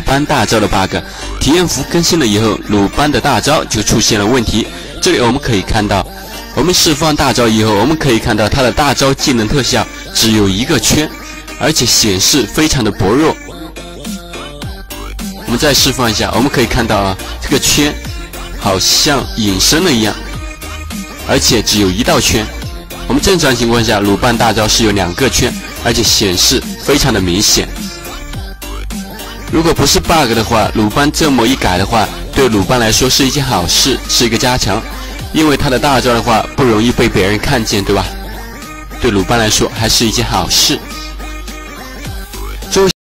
班大招的 bug。体验服更新了以后，鲁班的大招就出现了问题。这里我们可以看到，我们释放大招以后，我们可以看到它的大招技能特效只有一个圈，而且显示非常的薄弱。我们再释放一下，我们可以看到啊，这个圈好像隐身了一样，而且只有一道圈。我们正常情况下，鲁班大招是有2个圈，而且显示非常的明显。如果不是 bug 的话，鲁班这么一改的话，对鲁班来说是一件好事，是一个加强，因为他的大招的话不容易被别人看见，对吧？对鲁班来说还是一件好事。